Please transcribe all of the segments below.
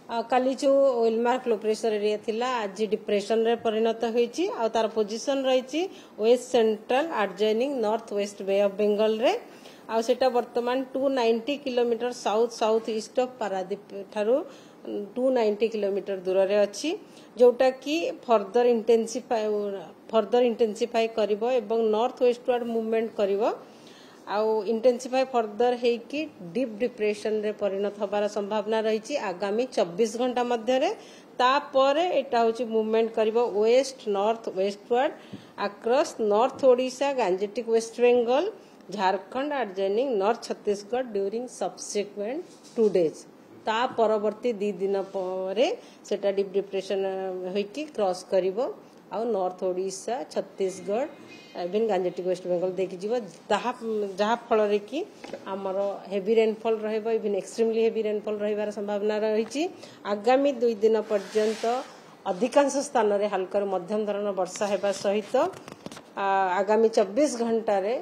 काली जो ओलमार्क low pressure area थिला आज डिप्रेशन रे परिणत होईची आ तार पोजीशन रही west central adjoining north west bay of Bengal रे आ सेटा वर्तमान 290 kilometre south south east of Paradip ठारू 290 किलोमीटर दूर रे अछि जोटा कि फर्दर इंटेंसिफाई करिवो एवं नॉर्थ वेस्टवर्ड मूवमेंट करिवो आउ इंटेंसिफाई फर्दर हेकी डीप डिप्रेशन रे परिणत होबार संभावना रही आगामी 24 घंटा मध्य रे तापर एटा होची मूवमेंट करिवो west north westward across north Odisha Gangetic west Bengal Jharkhand adjoining north Chhattisgarh during subsequent 2 days ता परवर्ती 2 दिन परे सेटा डीप डिप्रेशन होइकी क्रॉस करिवो आ north Odisha Chhattisgarh even Gangetic west Bengal देखि जीव जहा फल रे कि हमर हेवी रेनफॉल रहबो इवन एक्सट्रीमली हेवी रेनफॉल रहिबार संभावना रही आगामी 2 दिन पर्यंत अधिकांश स्थान रे हल्का मध्यम धरण वर्षा हेबा सहित आगामी 24 घंटा रे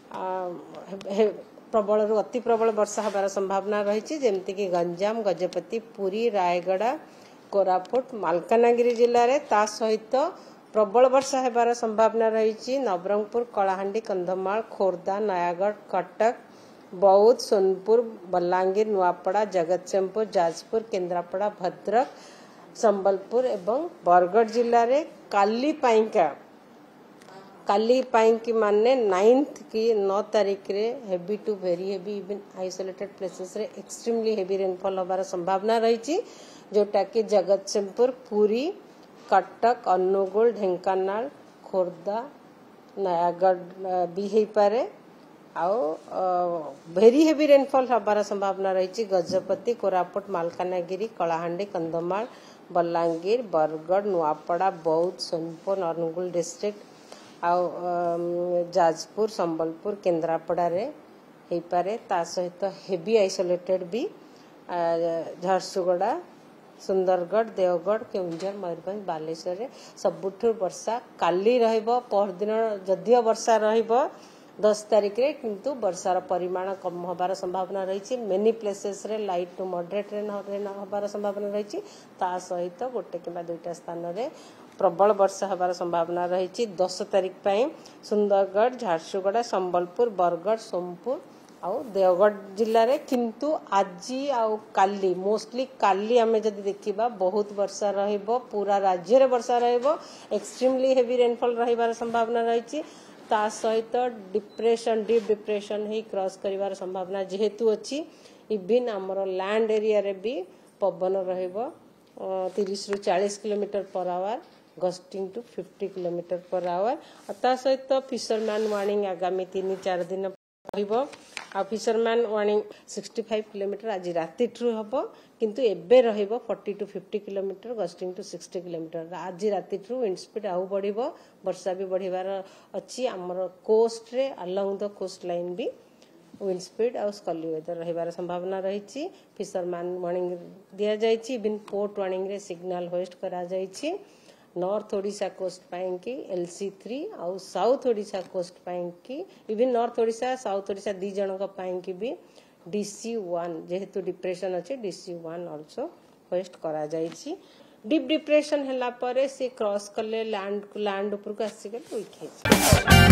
प्रबल रु अति प्रबल वर्षा होबार संभावना रही जेमति कि गंजाम गजपति पुरी रायगड़ा कोरापुट मालकानगिरी जिल्ला रे ता सहित प्रबल वर्षा हेबार संभावना रही नवरंगपुर कलाहांडी कंधमाल खोर्धा नयागढ़ कटक बौद्ध सोनपुर बलांगीर नुआपड़ा जगतसिंहपुर जाजपुर केन्द्रापड़ा भद्रक संबलपुर एवं बरगढ़ जिल्ला रे काली पाइंकी माने 9th की 9 तारीख रे heavy to very heavy even isolated places रे एक्सट्रीमली हेवी रेनफॉल होबार संभावना रही जोटा कि जगतसिंहपुर पुरी कटक अनुगुल ढेंकानाल खोर्धा नयागढ़ भी हो पारे आउ भेरी हेवी रेनफॉल हबार संभावना रही गजपति कोरापुट मालकानगिरी कलाहांडी कंधमाल बलांगीर बरगढ़ नुआपड़ा बौद्ध सोनपुर अनुगुल डिस्ट्रिक्ट आउ जाजपुर संबलपुर केन्द्रापड़ा रे हो पारे ता सहित हेवी आइसोलेटेड भी झारसुगुड़ा सुंदरगढ़ देवगढ़ केउंझर मयूरभंज बालेश्वर सबुठु वर्षा काली रहइबो पर दिन जदियो वर्षा रहइबो 10 तारीख रे किंतु वर्षार परिमाण कम होबार संभावना रही मेनी प्लेसेस रे लाइट टू मॉडरेट रेन होबार संभावना रही ता सहित गोटे किंबा 2टा स्थान रे प्रबल वर्षा होबार संभावना रही 10 तारीख पई सुंदरगढ़ झारसुगुड़ा संबलपुर बरगढ़ सोमपुर आउ देवगढ़ जिल्ला रे किंतु आजी आउ काली मोस्टली काली आमे जदि देखिबा बहुत वर्षा रहइबो पूरा राज्य रे वर्षा रहइबो एक्सट्रीमली हेवी रेनफॉल रहिबार संभावना रही ता सहित डिप्रेशन डीप डिप्रेशन ही क्रॉस करिवार संभावना जेहेतु अछि इवन हमर लैंड एरिया रे भी पवन रहइबो 30 रु 40 kilometre per hour gusting to 50 kilometre per hour ता सहित फिशरमैन वार्निंग आगामी 3-4 दिन रहइबो आ फिशरमैन वार्निंग 65 किलोमीटर आज राति ठू हबो किंतु एबे रहइबो 40 to 50 kilometre gusting to 60 kilometre आज राति ठू विंड स्पीड आउ बढ़िबो वर्षा भी बढ़िबार अछि हमर कोस्ट रे अलोंग द कोस्ट लाइन भी विंड स्पीड आ स्कली वेदर रहिबार संभावना रही फिशरमैन वार्निंग दिया जायछि इवन पोर्ट वार्निंग रे सिग्नल होस्ट करा जायछि नॉर्थ ओडिशा कोस्ट पाइंकी LC3 आउ साउथ ओडिशा कोस्ट पाइंकी even north Odisha south Odisha दी जनक पाइंकी भी DC1 जेहेतु डिप्रेशन अछि DC1 आल्सो होस्ट करा जायछि डीप डिप्रेशन हला परे से क्रॉस करले लैंड ऊपर को आसी के वीक है।